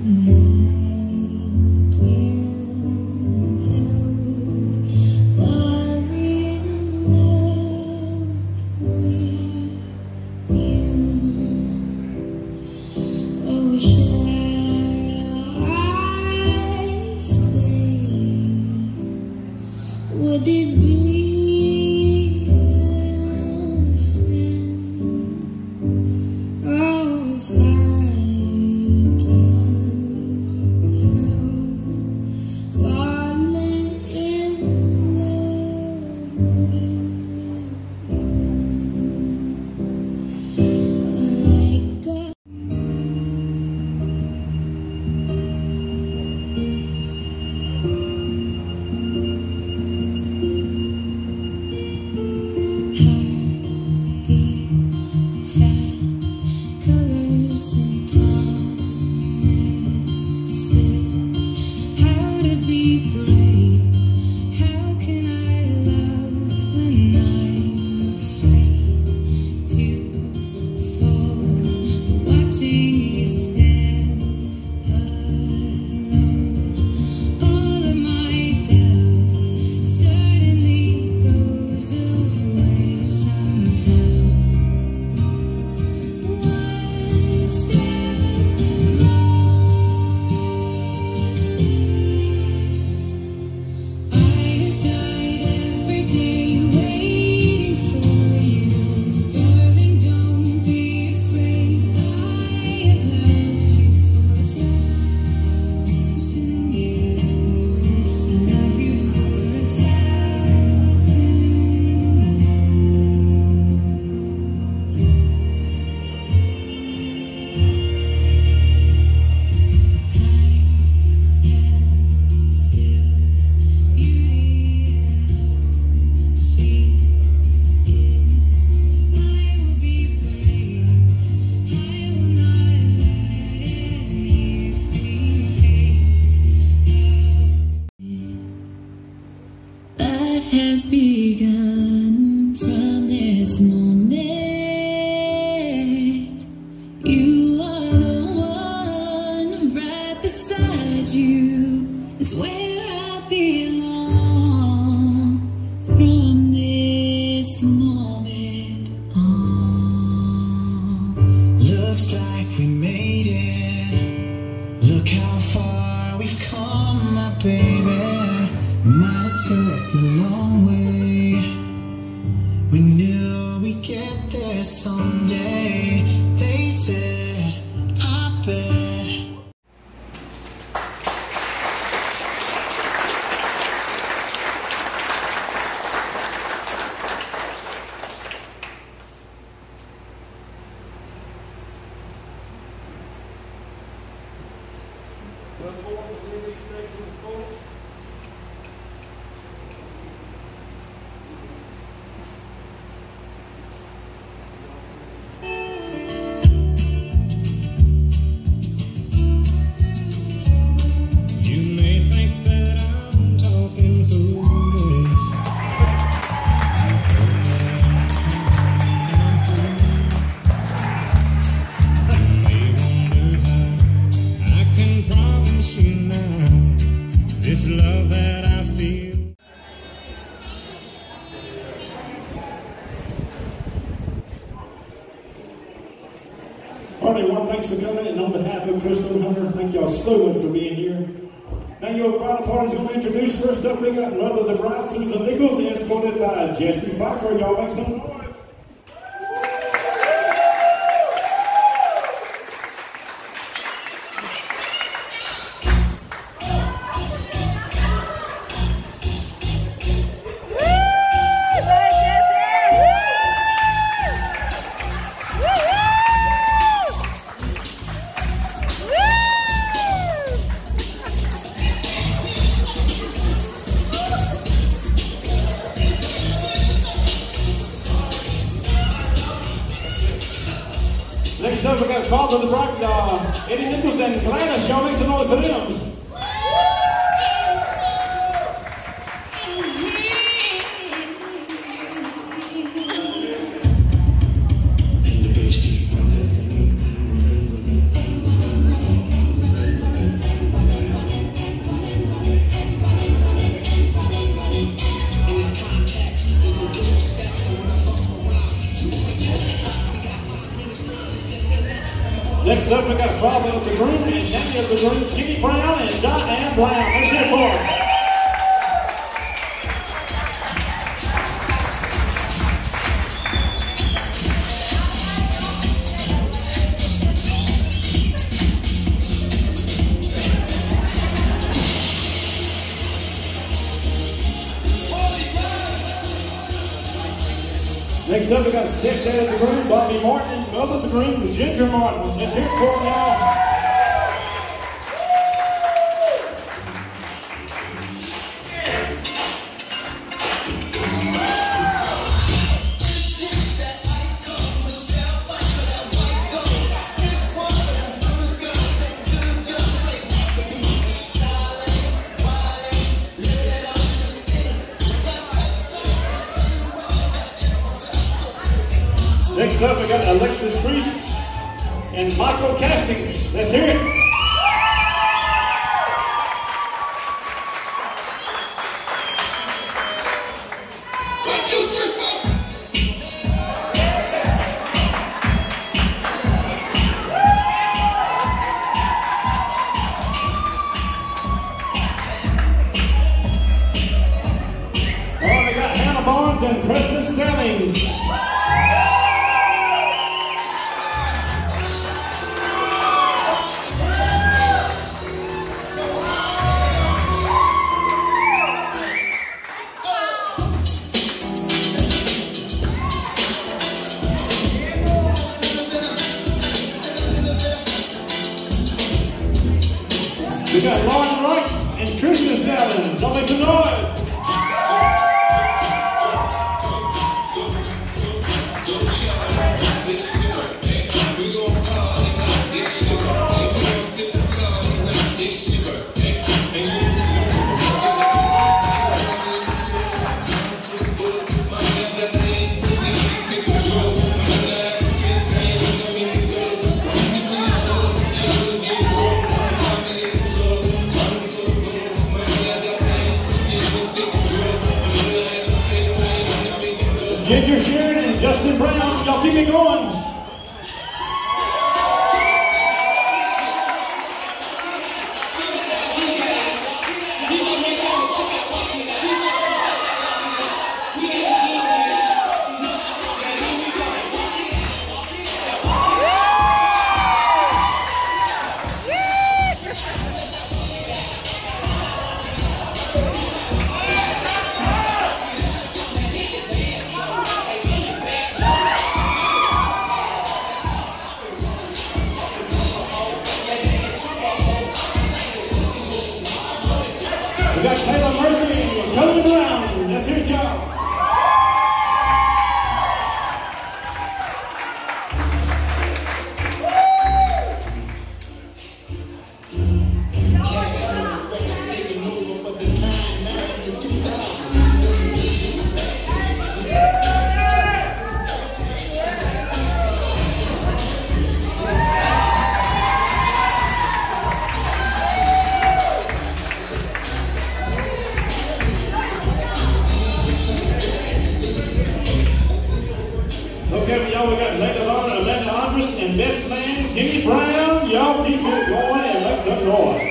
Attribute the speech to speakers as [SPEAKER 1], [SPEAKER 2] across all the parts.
[SPEAKER 1] Would it be a sin? Oh, if I can't help falling in love with you, like a has begun from this moment. You are the one, right beside you is where I belong. From this moment on,
[SPEAKER 2] looks like we made it. Look how far we've come, my baby. Might have took a long way. We knew we'd get there someday. They said, I bet.
[SPEAKER 3] This love that I feel.
[SPEAKER 4] All right, everyone, thanks for coming. And on behalf of Crystal and Hunter, thank y'all so much for being here. Now your bridal party's going to introduce. First up, we got Mother of the Bride, Susan Nichols, escorted by Jesse Pfeiffer. Y'all make some noise. Next up, we got Father of the Bride, Eddie Nichols and Gladys. Y'all make some noise for them. featuring Kenny Brown and Diane Brown. Let's hear it for them. Next up, we got Stepdad of the Groom, Bobby Martin, and Mother of the Groom, Ginger Martin. Let's hear it for them now. Next up, we got Alexis Priest and Michael Castings. Let's hear it. Oh, we got Hannah Barnes and Preston Stellings. We got Lauren Wright and Tristan Stellings. Don't make some noise. Ginger Sharon and Justin Brown, y'all keep it going. We got Taylor Mercy and Cody Brown. Let's hear it, y'all. Okay, y'all, we got Atlanta Andres and best man, Kenny Brown. Y'all keep it going and make some noise.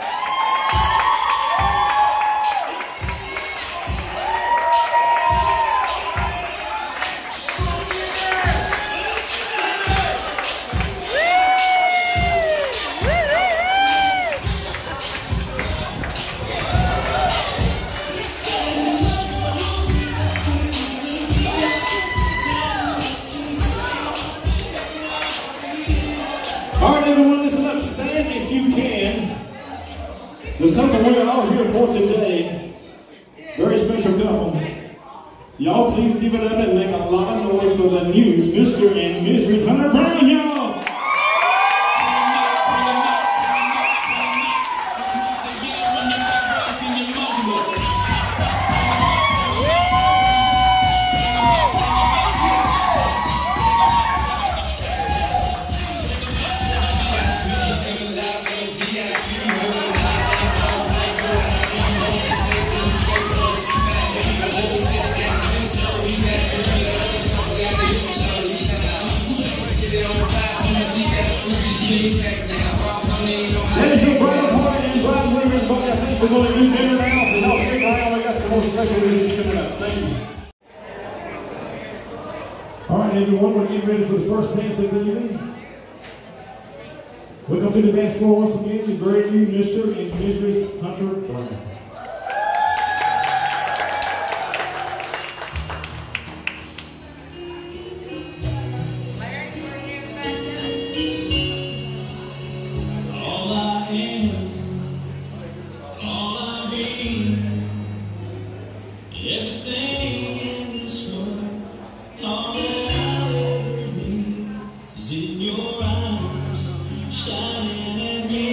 [SPEAKER 4] All right, everyone, listen up. Stand if you can. The couple we're all here for today, very special couple. Y'all please give it up and make a lot of noise for the new Mr. and Mrs. Hunter Brown, y'all.
[SPEAKER 2] on fire.
[SPEAKER 4] everyone. We're getting ready for the first dance of the evening. Welcome to the dance floor once again, the great new Mr. and Mrs. Hunter Brown.
[SPEAKER 1] All I am, all I be, everything in this world, all that I'll ever need is in your eyes, shining at me.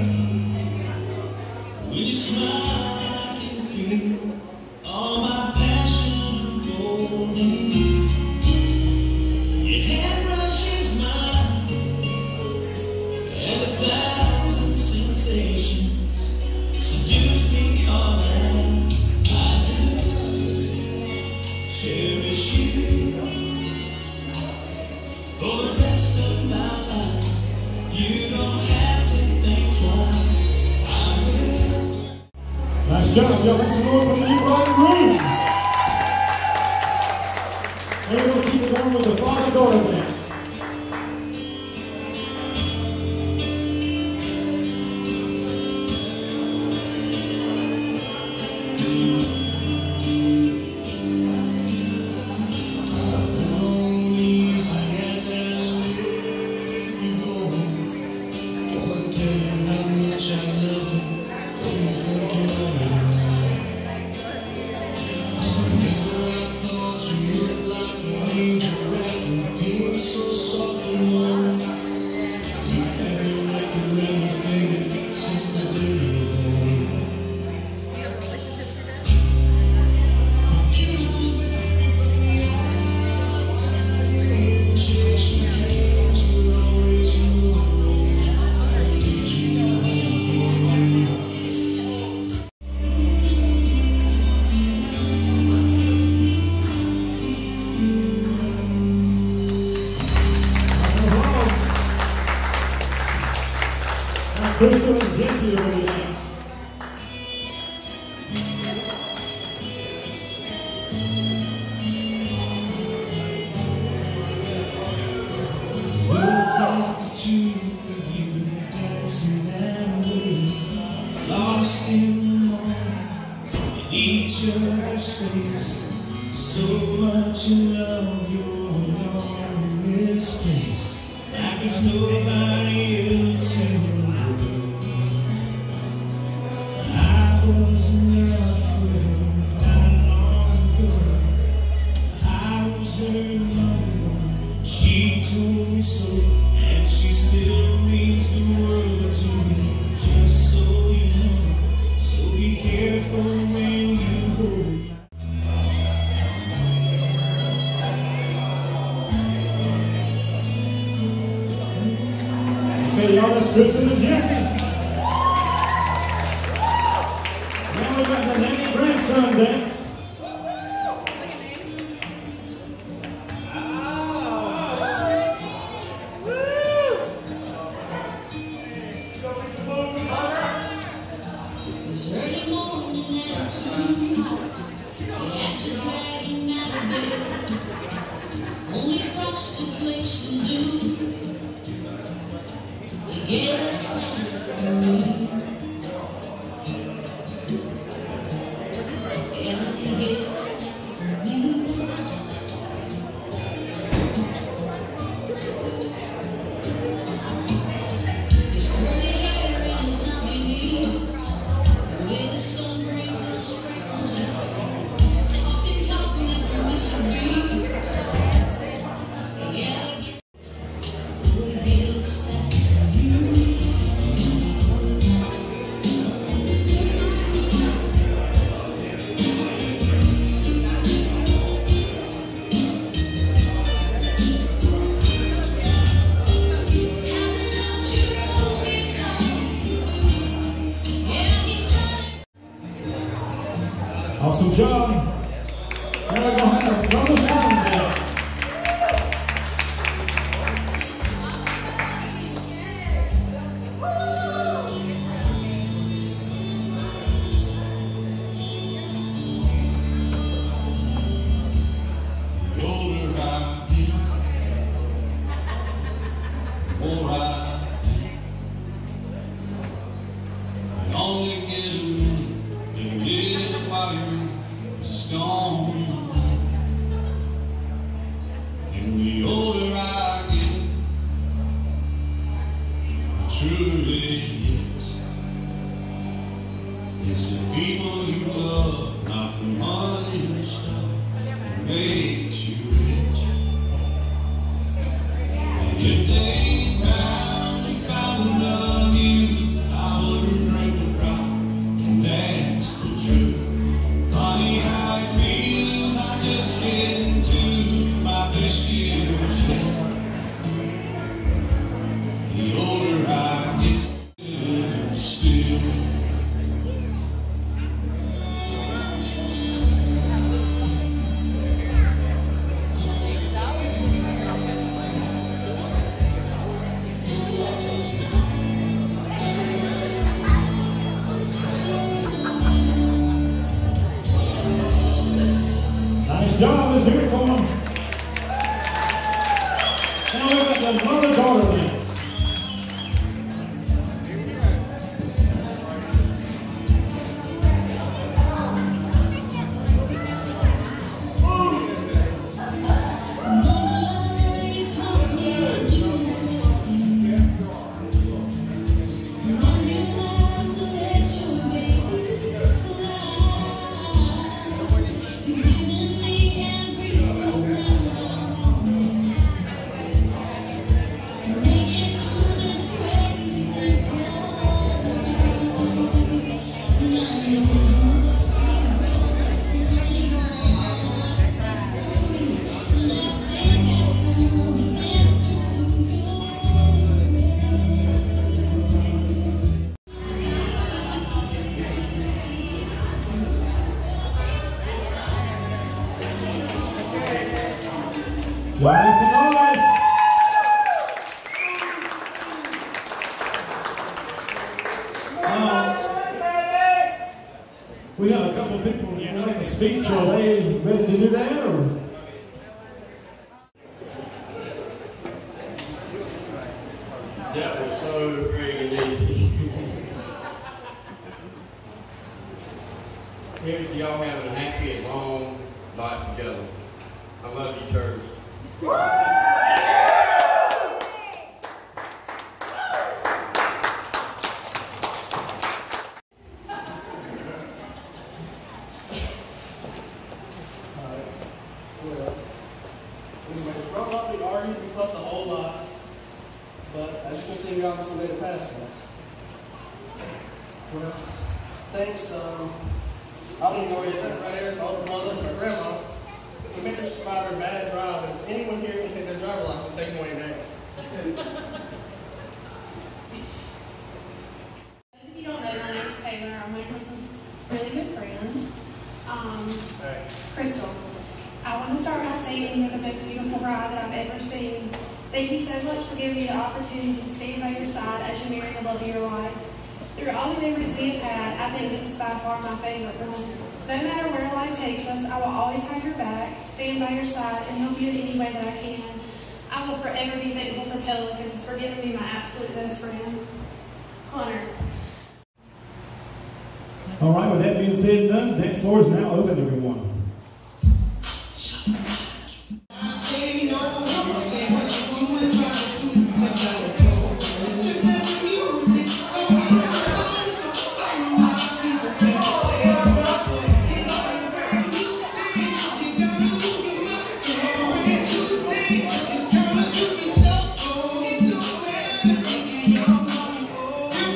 [SPEAKER 1] When you smile, I can feel all my passion unfolding. Your head rushes mine, and 1,000 sensations seduce me 'cause I do cherish you for the rest of my life. You don't have to think twice. I will.
[SPEAKER 4] Nice job. Y'all make some noise for the new bride and groom. And we're going to keep it going with the father-daughter dance. Crystal and Jesse are ready to dance.
[SPEAKER 1] Lost in the moment, in each other's face. So much in love, you're alone in this place. Like there's nobody else in the world. I was enough for her not long ago. I was her number one. She told me so, and she still means the world to me. Just so you know, so be careful when you hold.
[SPEAKER 4] Okay, y'all, that's Crystal and Jesse. Now we got the nanny grandson dance.
[SPEAKER 1] It's early morning at 2. After dragging out of bed, only frosted flakes will do. They get us down from me. Yeah, they get us down from me. His curly hair and his knobby knees, the way the sun brings those freckles out. Often talking and disagree. Yeah, I get what gets that from you.
[SPEAKER 4] Awesome job. Now we're going to have another song dance.
[SPEAKER 1] The older I get, Only get a minute and live while you're just gone. And the older I get, the truer it is. It's the people you love, not the money and stuff that makes you rich. And if they found enough you, I wouldn't drink the drop, and that's the truth. Funny how it feels, I'm just getting to my best years yet. The older I get, still.
[SPEAKER 4] Nice job, let's hear it for them. Now we've got the mother-daughter dance. Guys and always. We have a couple of people wanting to speak. Are they ready to do that, or?
[SPEAKER 5] That was so friggin' easy. Here's y'all having a happy and long life together. I love you, Turks.
[SPEAKER 6] Growing up, we argued, we fussed a whole lot, but as you can see, we obviously made it past that. Well, thanks, I didn't go into it right there, my older mother, my grandma. We made her survive her bad drive, and if anyone here can take their driver license, take them away now.
[SPEAKER 7] If you don't know, my name is Taylor. I'm one of Crystal's really good friends. Crystal, I want to start by saying you're the most beautiful bride that I've ever seen. Thank you so much for giving me the opportunity to stand by your side as you marry the love of your life. Through all the memories we have had, I think this is by far my favorite one. No matter where life takes us, I will always have your back, stand by your side, and help you in any way that I can. I will forever be thankful for Pelicans for giving me my absolute best friend. Hunter.
[SPEAKER 4] All right, with that being said and done, the dance floor is now open, everyone.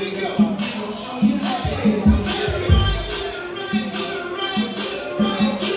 [SPEAKER 2] Right to the right.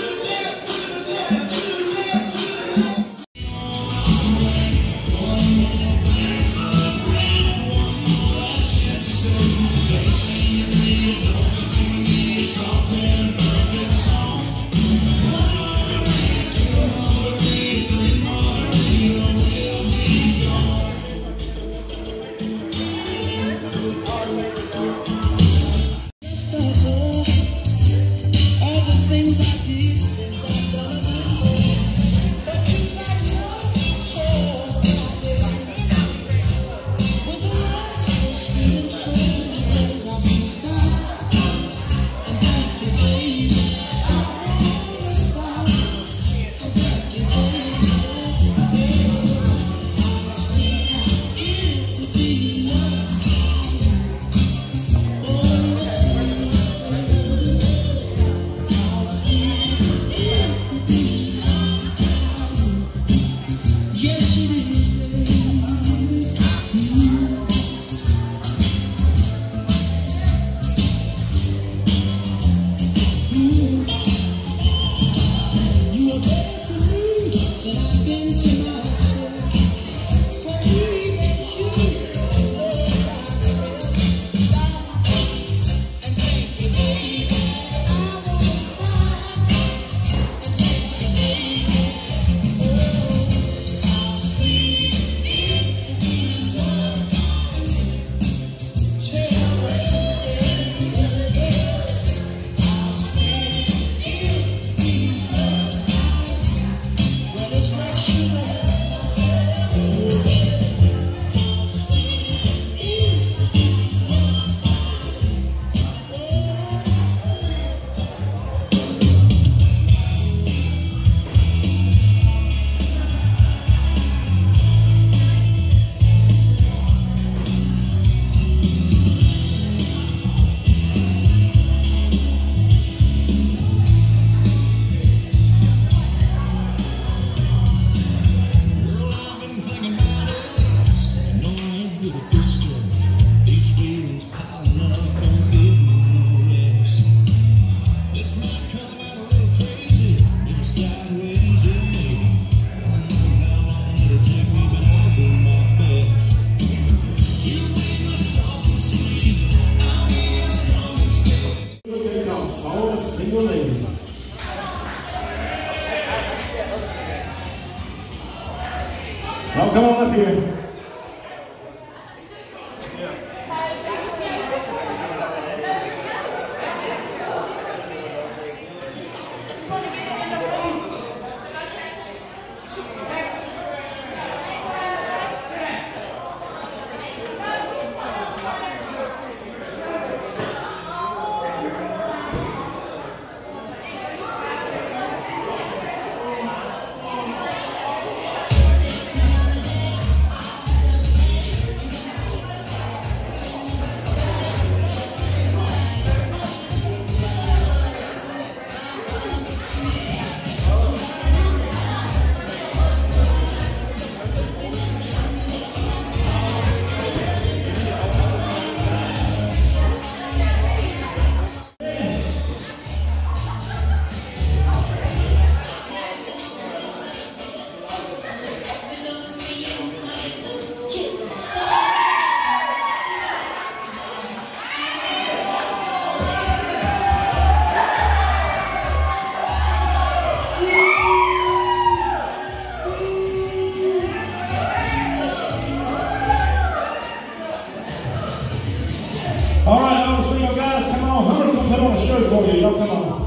[SPEAKER 4] come on up here. All right, I want to see you guys. Come on. Hunter's going to put on a show for you. Y'all come on.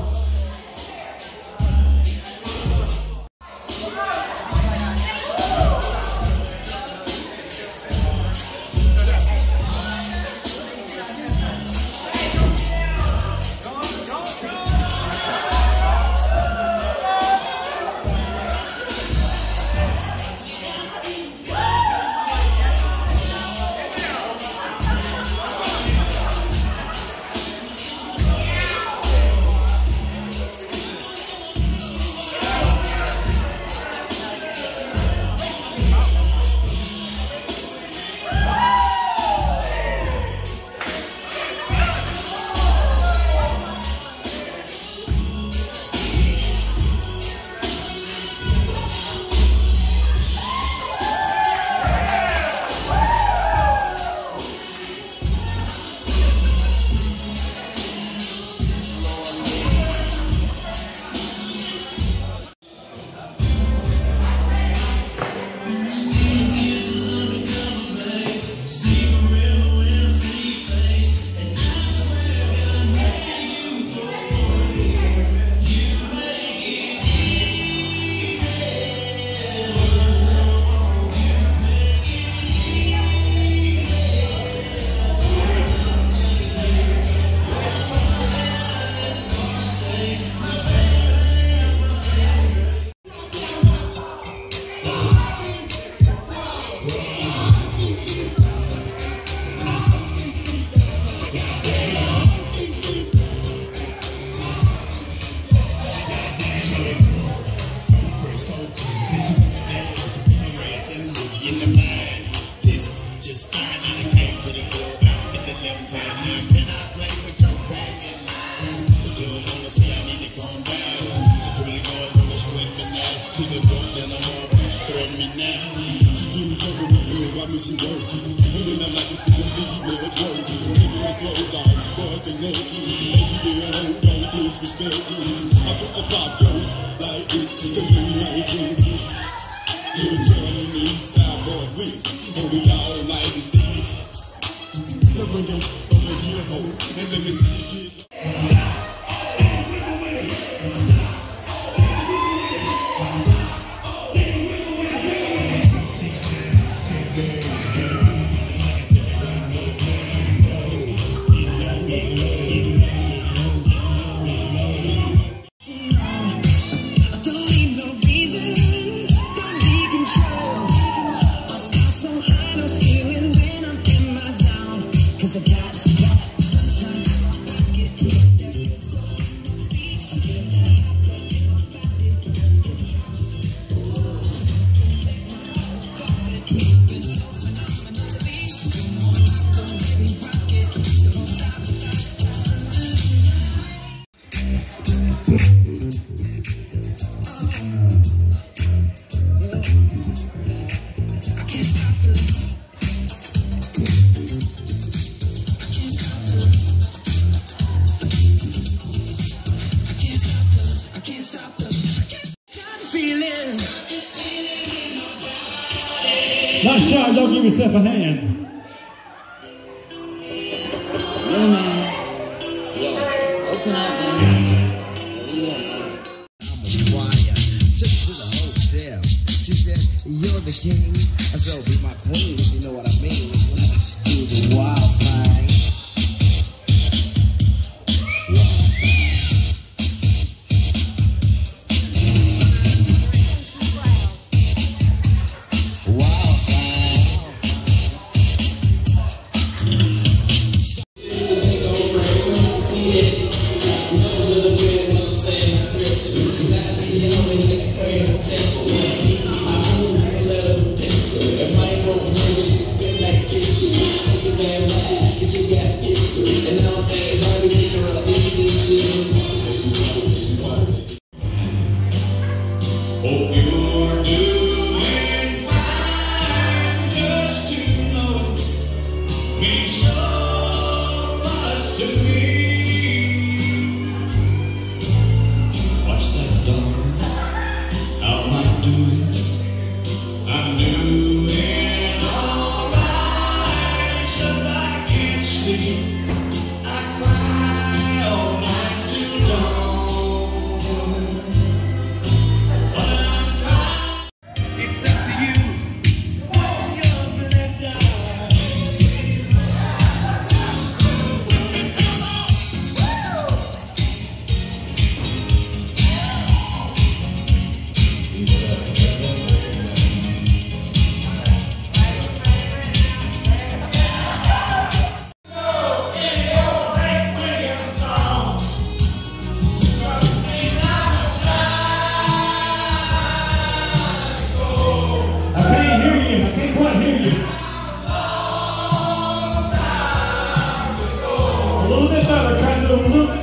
[SPEAKER 2] Feeling in my body.
[SPEAKER 4] Y'all give yourself a hand.
[SPEAKER 8] Yeah, man. Open up, man.
[SPEAKER 2] Took her to the hotel. She said, "You're the king, so be my queen, if you know what I mean. Let's do the wild thing." Wild thing.
[SPEAKER 1] Hope you're doing fine. Just to know means so much to me. What's that, darling? How am I doing? I'm doing alright, so I can't sleep. I cry all night too long.
[SPEAKER 4] A little bit better, trying to do a little